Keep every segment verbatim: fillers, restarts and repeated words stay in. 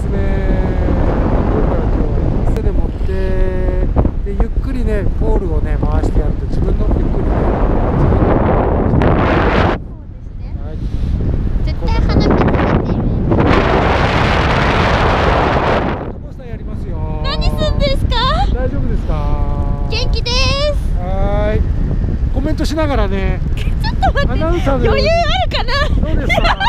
ですね。から今日は手で持ってでゆっくりねポールをね回してやると自分のゆっくりね。 そうですね。はい。絶対花火つけてる。 コースターやりますよ。 何すんですか？ 大丈夫ですか？ 元気です。 はい。コメントしながらね。 ちょっと待って。 アナウンサーで余裕あるかな？ どうですか？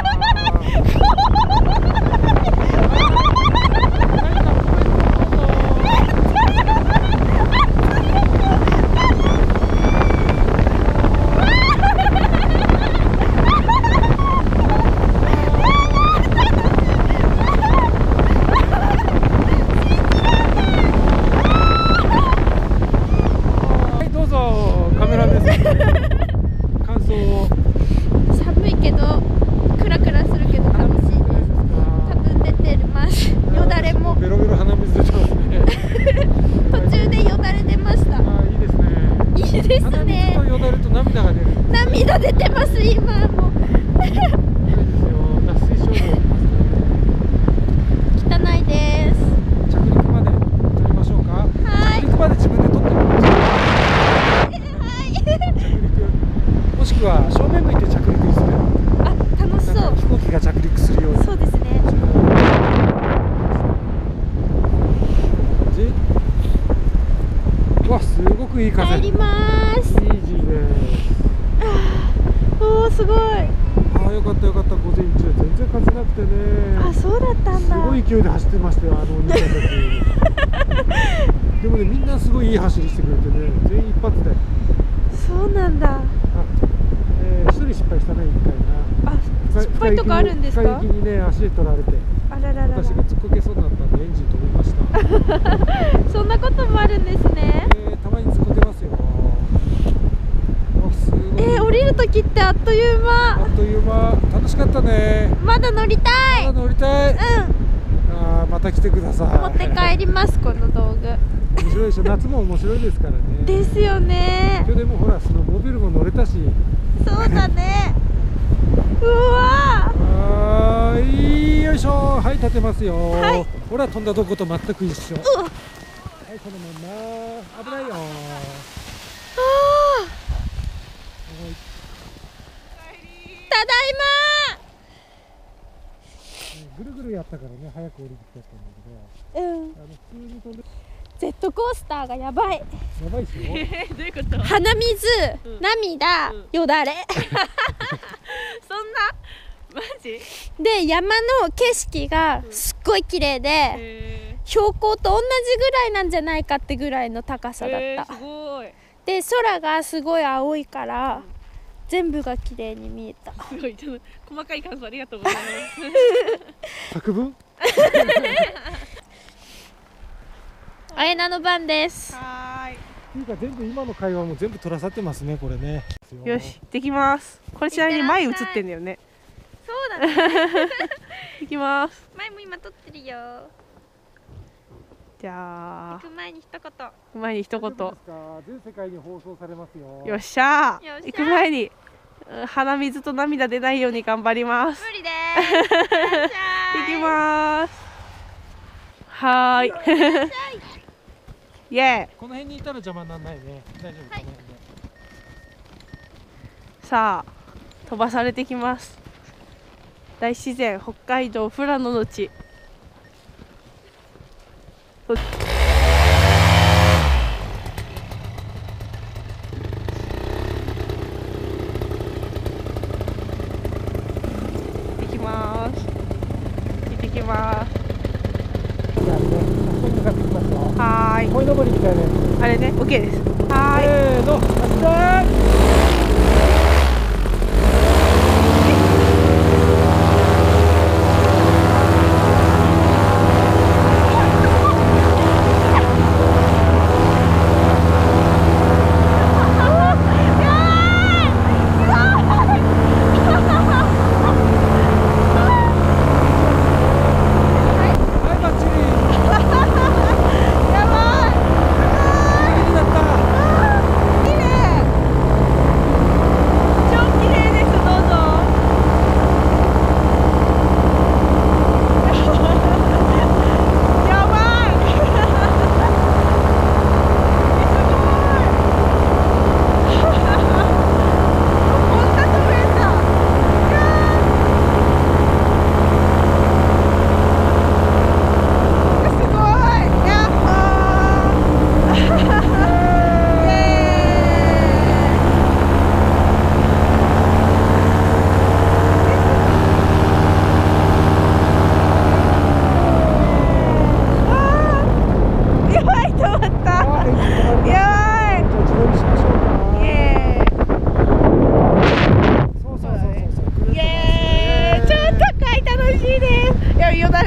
寒いけどクラクラするけど楽しいです。多分出てます。よだれもベロベロ鼻水出てますね。 途中でよだれ出ました。 あ、いいですね。 いいです鼻ね。 水とよだれと涙が出る。 涙出てます今も。 いいですよ。脱水症状起きますね。 汚いです。 着陸まで撮りましょうか。 はい。 着陸まで自分で撮ってみましょう。もしくは正面向いて着陸する。 あ、楽しそう。 飛行機が着陸するように。 そうですね。 うわ、すごくいい風。 帰ります。 イージーです。 おお、すごい。 ああ、よかったよかった。午前中全然風なくてね。 あ、そうだったんだ。 すごい勢いで走ってましたよ、あのお兄ちゃんたち。でもね、みんなすごいいい走りしてくれてね、全員一発で。 そうなんだ。 えー、一人失敗したね、一回な。 あ、失敗とかあるんですか？ 深い息にね、足で取られて。 あらららら。 私が突っこけそうになったんで、エンジン止めました。 そんなこともあるんですね。 えー、たまに突っこけますよ。すごい。 えー、降りるときってあっという間。 あっという間、楽しかったね。 まだ乗りたい。 まだ乗りたい。 うん。 ああ、また来てください。 持って帰ります、この道具。 面白いでしょ。夏も面白いですからね。 ですよね。 今日でもほら、スノーモービルも乗れたし。 そうだね。うわー。いいよいしょ。はい、立てますよ。 はい。 ほら、飛んだとこと全く一緒。 うわ。 はい、そのまんま。危ないよ。 あただいま。ぐるぐるやったからね、早く降りてきちゃったんだま。うん。 けど。あの普通に飛んで。 ジェットコースターがやばい。 やばいっすよ。 どういうこと？ 鼻水、 うん、 涙、 うん、 よだれ。 そんなマジ？ で、山の景色がすっごい綺麗で、標高と同じぐらいなんじゃないかってぐらいの高さだった。 すごい。 で、空がすごい青いから、うん、全部が綺麗に見えた。 すごい、ちょっと細かい感想ありがとうございます。 作文？ あやなの番です。 はーい。 っていうか全部今の会話も全部取らさってますね、これね。 よし、できます。これちなみに前映ってんだよね。 そうだね。 いきます。 前も今撮ってるよ。 じゃあ。 行く前に一言。行く前に一言。 全世界に放送されますよ。 よっしゃー。行く前に鼻水と涙出ないように頑張ります。 無理です。 行きます。はーい。イエーイ。 この辺にいたら邪魔にならないね。大丈夫かね。 さあ、飛ばされてきます。大自然、北海道富良野の地。行きます。行ってきます。はーい。 こいのぼりみたいなやつ。 あれね、オッケーです。はーい。 せーの、発射。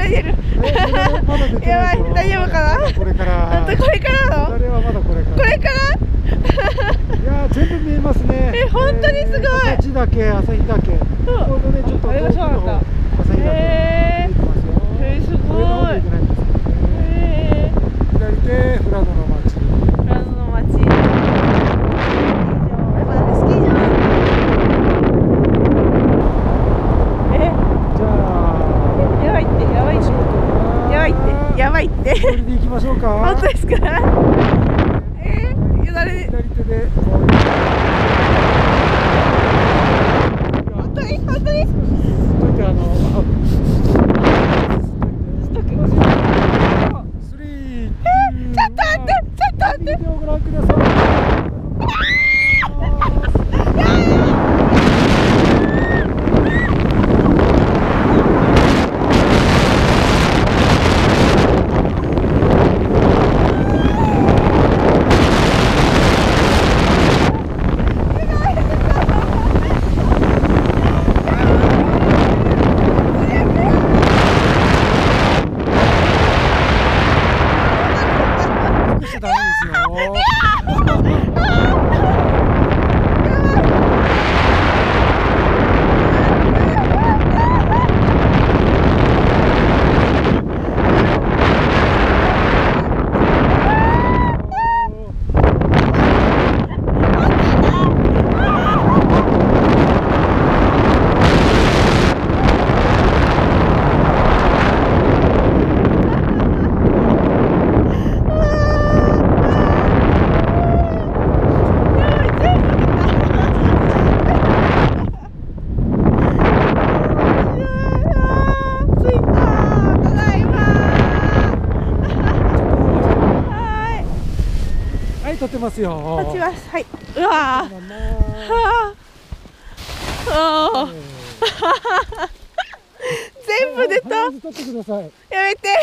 出る。 まだ出てないですよ。 やばい、大丈夫かな。 これから。 あとこれからなの。 あれはまだこれから。 これから。 いやー、全部見えますね。 え、本当にすごい。 十勝岳、朝日岳。このね、ちょっとあれがそうなんだ。 朝日岳。 へー。 見えてますよ。 えー、すごい。 上の方に行けないんですけどね。 へー。 左手、富良野の町。 富良野の町。スキー場。やっぱだってスキー場。え。 じゃあ。 やばいって、やばいって。やばいって、やばいって。 それで行きましょうか。 本当ですか。えー、よだれ。 左手で。 本当に、本当に。 ちょっとあの。 ストック。 スリー。 ちょっと待って、ちょっと待って。 ビデオをご覧ください。ダメですよ。撮ってますよ。 立ちます。はい。うわー。はあ。ああ。全部出た。 撮ってください。 やめて。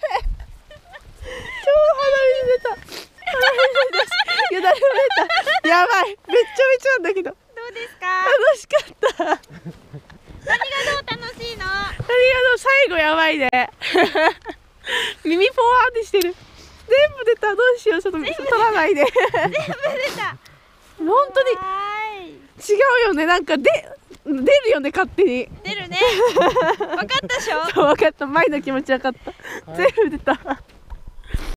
超鼻水出た。鼻水出た。よだれも出た。やばい。めっちゃめちゃなんだけど。 どうですか？ 楽しかった。 何がどう楽しいの？ 何がどう最後やばいね。耳ポワーってしてる。全部出た。どうしよう。ちょっと取らないで。 全部出た。 本当に違うよね。なんかで出るよね、勝手に。 出るね。分かったでしょ？ そう、分かった。前の気持ち分かった。全部出た。